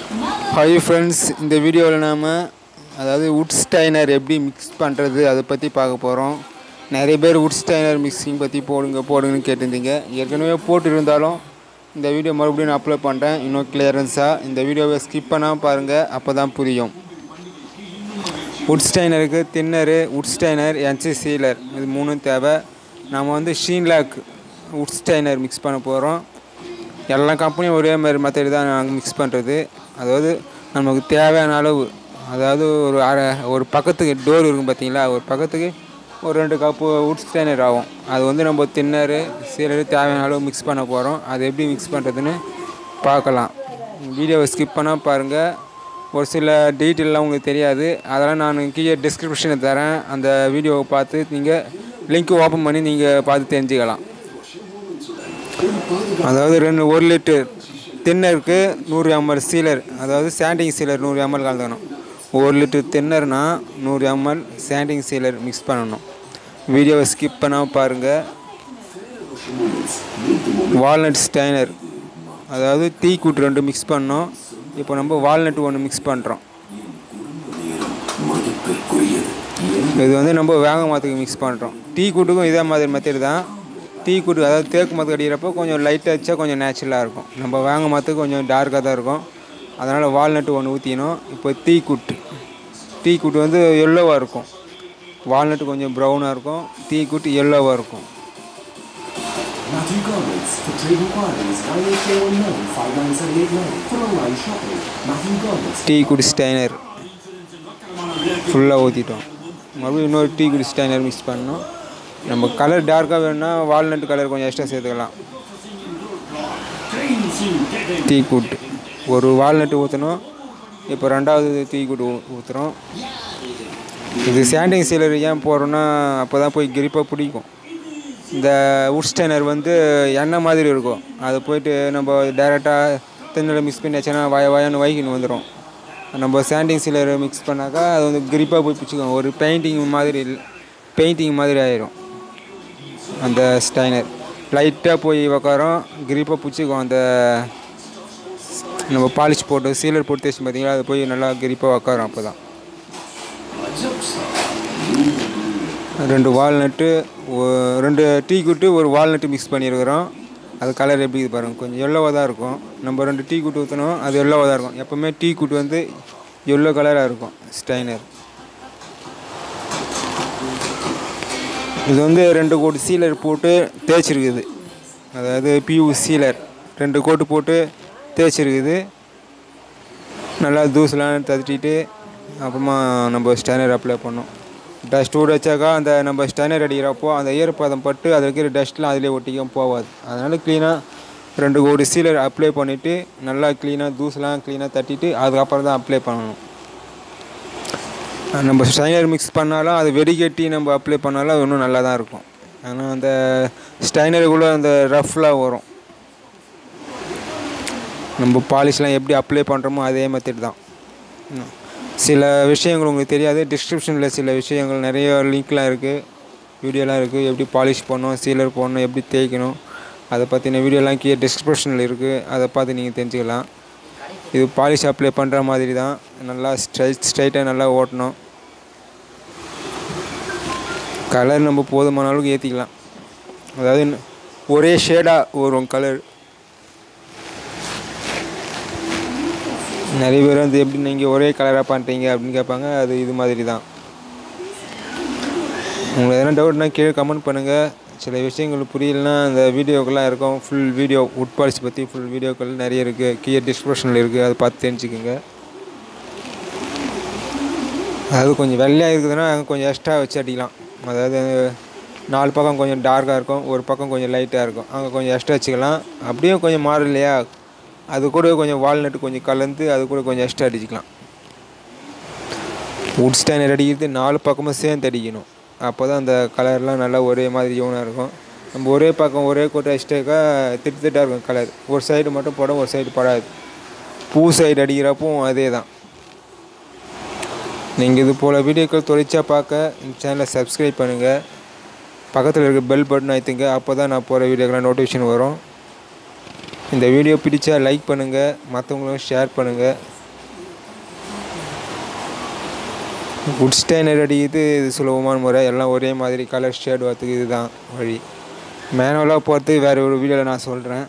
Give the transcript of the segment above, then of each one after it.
Hi friends, இந்த வீடியோவில் நாம அதாவது wood steiner எப்படி மிக்ஸ் பண்ணுறது அதை பற்றி பார்க்க போகிறோம். நிறைய பேர் wood steiner மிக்சிங் பற்றி போடுங்கன்னு கேட்டிருந்தீங்க. ஏற்கனவே போட்டிருந்தாலும் இந்த வீடியோ மறுபடியும் நான் அப்லோட் பண்ணுறேன் இன்னும் கிளியரன்ஸாக. இந்த வீடியோவை ஸ்கிப் பண்ணாமல் பாருங்கள், அப்போ தான் புரியும். wood steinerக்கு thinner, wood steiner, NC sealer இது மூணும் தேவை. நாம் வந்து Sheenlac wood steiner மிக்ஸ் பண்ண போகிறோம். எல்லா கம்பெனியும் ஒரே மாதிரி மெத்தட் தான் நாங்கள் மிக்ஸ் பண்ணுறது. அதாவது நமக்கு தேவையான அளவு, அதாவது ஒரு பக்கத்துக்கு டோர் இருக்கும் பார்த்தீங்களா, ஒரு பக்கத்துக்கு ஒரு 2 கப்பு wood steiner ஆகும். அது வந்து நம்ம தின்னரு சீலரு தேவையான அளவு மிக்ஸ் பண்ண போகிறோம். அது எப்படி மிக்ஸ் பண்ணுறதுன்னு பார்க்கலாம். வீடியோவை ஸ்கிப் பண்ணால் பாருங்கள். ஒரு சில டீட்டெயிலெலாம் உங்களுக்கு தெரியாது, அதெல்லாம் நான் கீழே டிஸ்கிரிப்ஷனில் தரேன். அந்த வீடியோவை பார்த்து நீங்கள் லிங்க் ஓப்பன் பண்ணி நீங்கள் பார்த்து தெரிஞ்சுக்கலாம். அதாவது 1 லிட்டர் தின்னருக்கு 100 ml சீலர், அதாவது சாண்டிங் சீலர் 100 ml கலந்துக்கணும். 1 லிட்டர் தின்னர்னா 100 ml சாண்டிங் சீலர் மிக்ஸ் பண்ணணும். வீடியோவை ஸ்கிப் பண்ணாமல் பாருங்கள். வால்நட் ஸ்டைனர், அதாவது டீக் வுட் 2 மிக்ஸ் பண்ணோம். இப்போ நம்ம வால்நட் 1 மிக்ஸ் பண்ணுறோம். இது வந்து நம்ம வேங்க மரத்துக்கு மிக்ஸ் பண்ணுறோம். டீக் வுட்டுக்கும் இதே மாதிரி மெத்தட் தான். டீக் வுட் அதாவது தேக்கு மரத்துக்கு அடிக்கிறப்போ கொஞ்சம் லைட்டாக வச்சா கொஞ்சம் நேச்சுரலாக இருக்கும். நம்ம வேங்க மரத்துக்கு கொஞ்சம் டார்க்காக தான் இருக்கும், அதனால் வால்நட் 1 ஊற்றினோம். இப்போ டீக் வுட் வந்து எல்லோவாக இருக்கும், வால்நட் கொஞ்சம் ப்ரௌனாக இருக்கும், டீக் வுட் எல்லோவாக இருக்கும். டீக் வுட் ஸ்டைனர் ஃபுல்லாக ஊற்றிட்டோம். மறுபடியும் இன்னொரு டீக் வுட் ஸ்டைனர் மிக்ஸ் பண்ணோம். நம்ம கலர் டார்க்காக வேணும்னா வால்நட் கலர் கொஞ்சம் எக்ஸ்ட்ரா சேர்த்துக்கலாம். டீக் வுட் ஒரு வால்நட் ஊற்றணும். இப்போ 2வது டீக் வுட் ஊற்றுறோம். இது சாண்டிங் சீலர் ஏன் போடுறோன்னா அப்போ தான் போய் கிரிப்பாக பிடிக்கும். இந்த wood steiner வந்து எண்ணெய் மாதிரி இருக்கும், அது போய்ட்டு நம்ம டைரெக்டாக தென்னில் மிக்ஸ் பண்ணி வச்சோன்னா வாயான்னு வைக்கின்னு வந்துடும். நம்ம சாண்டிங் சீலர் மிக்ஸ் பண்ணாக்கா அது வந்து கிரிப்பாக போய் பிடிச்சிக்கும், ஒரு பெயிண்டிங் மாதிரி ஆயிரும். அந்த ஸ்டைனர் லைட்டாக போய் உக்காரோம், கிரிப்பாக பிடிச்சிக்கும். அந்த நம்ம பாலிஷ் போட்டு சீலர் போட்டு தேய்ச்சி பார்த்தீங்களா, அது போய் நல்லா கிரிப்பாக உக்காரோம். அப்போ தான் 2 walnut 2 teak wood 1 walnut mix பண்ணியிருக்கிறோம். அது கலர் எப்படி இது பாருங்கள், கொஞ்சம் எல்லோவாக தான் இருக்கும். நம்ம 2 டீக் வுட் ஊற்றணும், அது எல்லோவாக தான் இருக்கும். எப்போவுமே டீக் வுட் வந்து எல்லோ கலராக இருக்கும் ஸ்டைனர். இது வந்து 2 கோட் சீலர் போட்டு தேய்ச்சிருக்குது, அதாவது பியூ சீலர் 2 கோட்டு போட்டு தேய்ச்சிருக்குது. நல்லா தூசெலாம் தட்டிட்டு அப்புறமா நம்ம ஸ்டைனர் அப்ளை பண்ணோம். டஸ்ட் ஊட வச்சாக்கா அந்த நம்ம ஸ்டைனர் அடிக்கிறப்போ அந்த ஈரப்பதம் பட்டு அதில் இருக்கிற டஸ்ட்லாம் அதிலே ஒட்டிக்கும் போகாது. அதனால் க்ளீனாக 2 கோடி சீலர் அப்ளை பண்ணிவிட்டு நல்லா தூசெலாம் க்ளீனாக தட்டிட்டு அதுக்கப்புறம் தான் அப்ளை பண்ணணும். நம்ம ஸ்டைனர் மிக்ஸ் பண்ணாலும் அது வெடிகட்டி நம்ம அப்ளை பண்ணாலும் அது இன்னும் நல்லா தான் இருக்கும். ஆனால் அந்த ஸ்டைனருக்குள்ளே அந்த ரஃப்லாம் வரும். நம்ம பாலிஷ்லாம் எப்படி அப்ளை பண்ணுறோமோ அதே மெத்தட் தான். சில விஷயங்கள் உங்களுக்கு தெரியாது, டிஸ்கிரிப்ஷனில் சில விஷயங்கள் நிறைய லிங்க்லாம் இருக்குது, வீடியோலாம் இருக்குது. எப்படி பாலிஷ் பண்ணணும், சீலர் போடணும், எப்படி தேய்க்கணும், அதை பற்றின வீடியோலாம் கீழே டிஸ்கிரிப்ஷனில் இருக்குது, அதை பார்த்து நீங்கள் தெரிஞ்சுக்கலாம். இது பாலிஷ் அப்ளை பண்ணுற மாதிரி தான். நல்லா ஸ்ட்ரைட்டாக நல்லா ஓட்டணும். கலர் நம்ம போதுமான அளவுக்கு ஏற்றிக்கலாம், அதாவது ஒரே ஷேடாக வரும் கலர். நிறைய பேர் வந்து எப்படி நீங்கள் ஒரே கலராக பண்ணுறீங்க அப்படின்னு கேட்பாங்க. அது இது மாதிரி தான். உங்களுக்கு எதனா டவுட்னா கீழே கமெண்ட் பண்ணுங்கள். சில விஷயங்கள் புரியலன்னா அந்த வீடியோக்கெல்லாம் இருக்கும், ஃபுல் வீடியோ wood polish பற்றி ஃபுல் வீடியோக்கள் நிறைய இருக்குது, கீழே டிஸ்கிரிப்ஷனில் இருக்குது, அதை பார்த்து தெரிஞ்சுக்கோங்க. அதாவது கொஞ்சம் வெள்ளையாக இருக்குதுன்னா அங்கே கொஞ்சம் எக்ஸ்ட்ரா வச்சு அடிக்கலாம். அதாவது 4 பக்கம் கொஞ்சம் டார்க்காக இருக்கும், ஒரு பக்கம் கொஞ்சம் லைட்டாக இருக்கும், அங்கே கொஞ்சம் எக்ஸ்ட்ரா வச்சுக்கலாம். அப்படியே கொஞ்சம் மாறும் இல்லையா, அது கூட கொஞ்சம் வால்நட்டு கொஞ்சம் கலந்து அது கூட கொஞ்சம் எக்ஸ்ட்ரா அடிச்சிக்கலாம். wood steiner அடிக்கிறது 4 பக்கமும் சேர்ந்து அடிக்கணும், அப்போ தான் அந்த கலர்லாம் நல்லா ஒரே மாதிரி யூனாக இருக்கும். நம்ம ஒரே பக்கம் ஒரே கோட்டை அடிச்சிட்டாக்கா திட்டாக இருக்கும் கலர், ஒரு சைடு மட்டும் படம் ஒரு சைடு படாது. பூ சைடு அடிக்கிறப்போ அதே தான். நீங்கள் இது போல் வீடியோக்கள் தொடர்ச்சியாக பார்க்க இந்த சேனலை சப்ஸ்கிரைப் பண்ணுங்கள், பக்கத்தில் இருக்க பெல் பட்டன் அழுத்துங்க, அப்போ தான் நான் போகிற வீடியோக்கெல்லாம் நோட்டிஃபிகேஷன் வரும். இந்த வீடியோ பிடிச்சா லைக் பண்ணுங்கள், மற்றவங்களும் ஷேர் பண்ணுங்கள். வுட் ஸ்டைனர் அடிக்கிறது இது சுலபமான முறை. எல்லாம் ஒரே மாதிரி கலர் ஷேட் வரத்துக்கு இதுதான் வழி. மேனுவலாக போகிறது வேறு ஒரு வீடியோவில் நான் சொல்கிறேன்.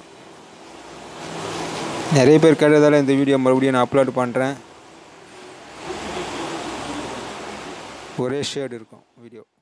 நிறைய பேர் கேட்டதால் இந்த வீடியோ மறுபடியும் நான் அப்லோட் பண்ணுறேன். ஒரே ஷேட் இருக்கும் வீடியோ.